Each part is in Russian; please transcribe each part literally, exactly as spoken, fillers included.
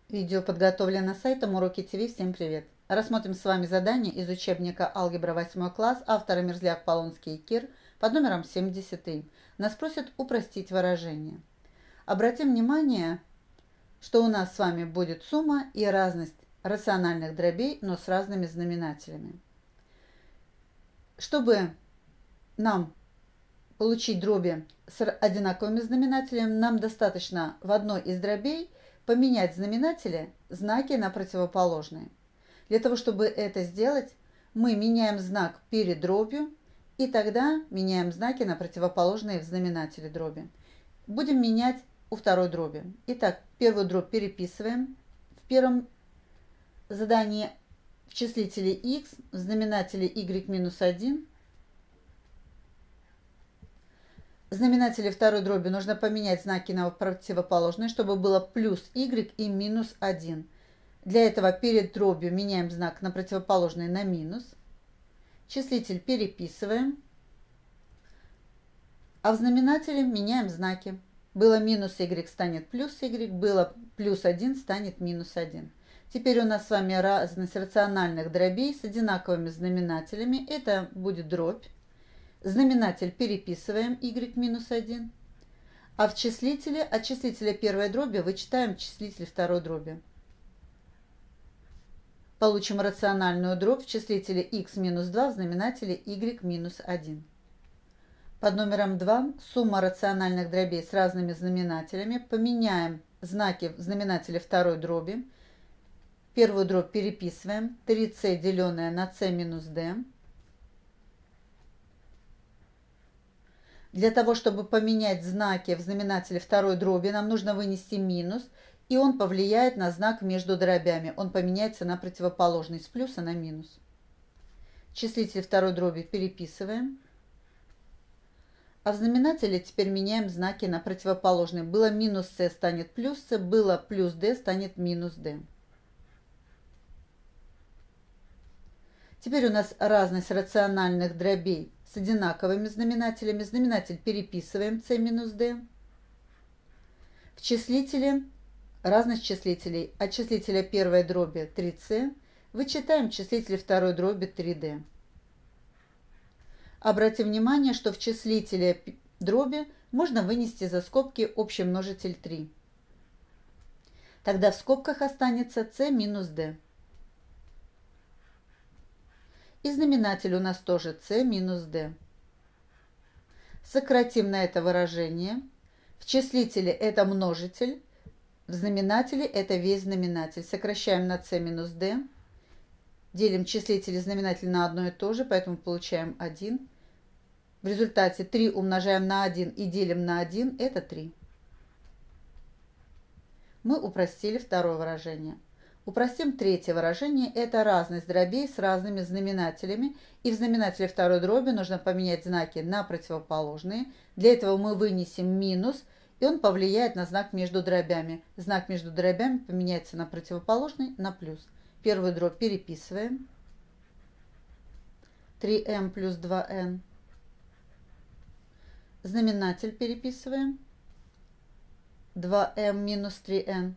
Видео подготовлено сайтом Уроки ТВ. Всем привет! Рассмотрим с вами задание из учебника «Алгебра восьмой класс» автора Мерзляк, Полонский и Кир под номером семьдесят три. Нас просят упростить выражение. Обратим внимание, что у нас с вами будет сумма и разность рациональных дробей, но с разными знаменателями. Чтобы нам получить дроби с одинаковыми знаменателями, нам достаточно в одной из дробей поменять знаменатели знаки на противоположные. Для того, чтобы это сделать, мы меняем знак перед дробью, и тогда меняем знаки на противоположные в знаменателе дроби. Будем менять у второй дроби. Итак, первую дробь переписываем. В первом задании в числителе x, в знаменателе y минус один. В знаменателе второй дроби нужно поменять знаки на противоположные, чтобы было плюс y и минус один. Для этого перед дробью меняем знак на противоположный на минус. Числитель переписываем. А в знаменателе меняем знаки. Было минус y станет плюс y, было плюс один станет минус один. Теперь у нас с вами разность рациональных дробей с одинаковыми знаменателями. Это будет дробь. Знаменатель переписываем y минус один. А в числителе от числителя первой дроби вычитаем числитель второй дроби. Получим рациональную дробь в числителе x минус два, в знаменателе y минус один. Под номером два сумма рациональных дробей с разными знаменателями. Поменяем знаки в знаменателе второй дроби. Первую дробь переписываем. три c деленное на c минус d. Для того, чтобы поменять знаки в знаменателе второй дроби, нам нужно вынести минус, и он повлияет на знак между дробями. Он поменяется на противоположный, с плюса на минус. Числитель второй дроби переписываем. А в знаменателе теперь меняем знаки на противоположные. Было минус c станет плюс c, было плюс d станет минус d. Теперь у нас разность рациональных дробей с одинаковыми знаменателями. Знаменатель переписываем c минус d. В числителе разность числителей. От числителя первой дроби три c вычитаем числитель второй дроби три d. Обратим внимание, что в числителе дроби можно вынести за скобки общий множитель три. Тогда в скобках останется c минус d. И знаменатель у нас тоже c минус d. Сократим на это выражение. В числителе это множитель, в знаменателе это весь знаменатель. Сокращаем на c минус d. Делим числитель и знаменатель на одно и то же, поэтому получаем один. В результате три умножаем на один и делим на один, это три. Мы упростили второе выражение. Упростим третье выражение. Это разность дробей с разными знаменателями. И в знаменателе второй дроби нужно поменять знаки на противоположные. Для этого мы вынесем минус, и он повлияет на знак между дробями. Знак между дробями поменяется на противоположный, на плюс. Первую дробь переписываем. три m плюс два n. Знаменатель переписываем. два m минус три n.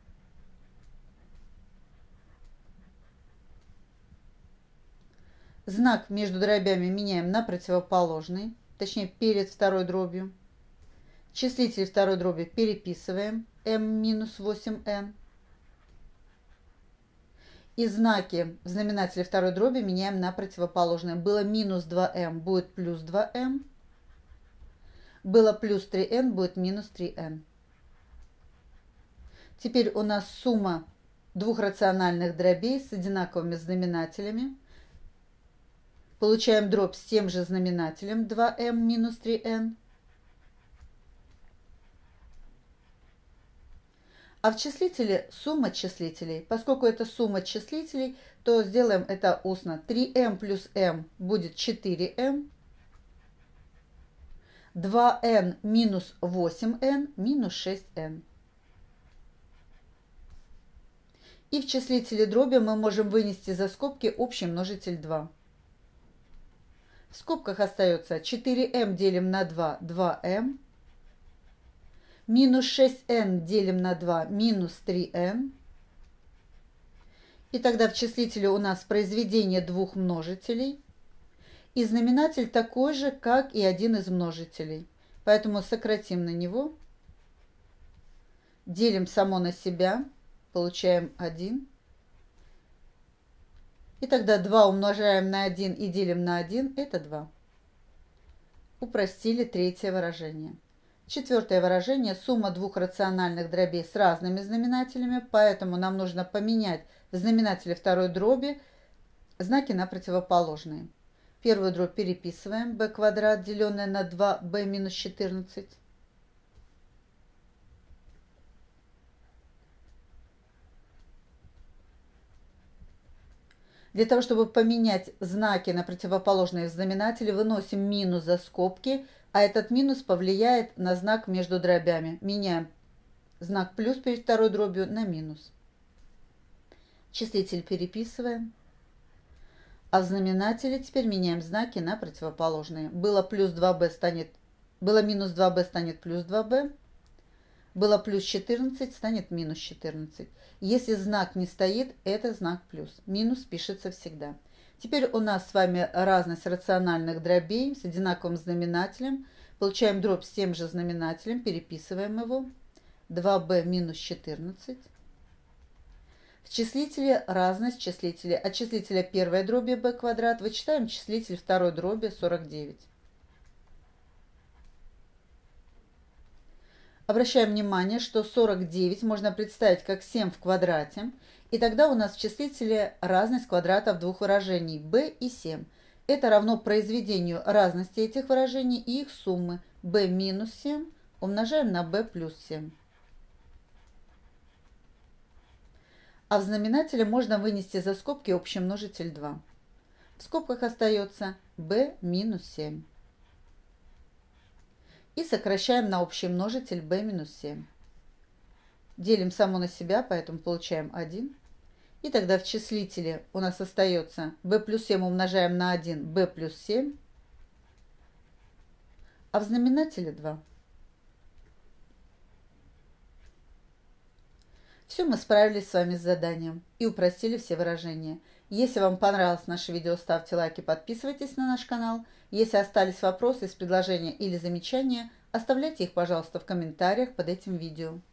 Знак между дробями меняем на противоположный, точнее перед второй дробью. Числитель второй дроби переписываем m минус восемь n. И знаки в знаменателе второй дроби меняем на противоположные. Было минус два m, будет плюс два m. Было плюс три n, будет минус три n. Теперь у нас сумма двух рациональных дробей с одинаковыми знаменателями. Получаем дробь с тем же знаменателем два m минус три n. А в числителе сумма числителей. Поскольку это сумма числителей, то сделаем это устно. три m плюс m будет четыре m. два n минус восемь n минус шесть n. И в числителе дроби мы можем вынести за скобки общий множитель два. В скобках остается четыре m делим на два, два m. Минус шесть n делим на два, минус три n. И тогда в числителе у нас произведение двух множителей. И знаменатель такой же, как и один из множителей. Поэтому сократим на него. Делим само на себя. Получаем один. И тогда два умножаем на один и делим на один. Это два. Упростили третье выражение. Четвертое выражение – сумма двух рациональных дробей с разными знаменателями, поэтому нам нужно поменять в знаменателе второй дроби знаки на противоположные. Первую дробь переписываем, b квадрат, деленное на два b минус четырнадцать. Для того, чтобы поменять знаки на противоположные в знаменателе, выносим минус за скобки, а этот минус повлияет на знак между дробями. Меняем знак плюс перед второй дробью на минус. Числитель переписываем. А в знаменателе теперь меняем знаки на противоположные. Было плюс два b станет, было минус два b станет плюс два b. Было плюс четырнадцать станет минус четырнадцать. Если знак не стоит, это знак плюс. Минус пишется всегда. Теперь у нас с вами разность рациональных дробей с одинаковым знаменателем. Получаем дробь с тем же знаменателем, переписываем его. два b минус четырнадцать. В числителе разность числителей. От числителя первой дроби b квадрат вычитаем числитель второй дроби сорок девять. Обращаем внимание, что сорок девять можно представить как семь в квадрате. И тогда у нас в числителе разность квадратов двух выражений b и семь. Это равно произведению разности этих выражений и их суммы. b минус семь умножаем на b плюс семь. А в знаменателе можно вынести за скобки общий множитель два. В скобках остается b минус семь. И сокращаем на общий множитель b минус семь. Делим само на себя, поэтому получаем один. И тогда в числителе у нас остается b плюс семь умножаем на один, b плюс семь. А в знаменателе два. Все, мы справились с вами с заданием и упростили все выражения. Если вам понравилось наше видео, ставьте лайки, подписывайтесь на наш канал. Если остались вопросы из предложения или замечания, оставляйте их, пожалуйста, в комментариях под этим видео.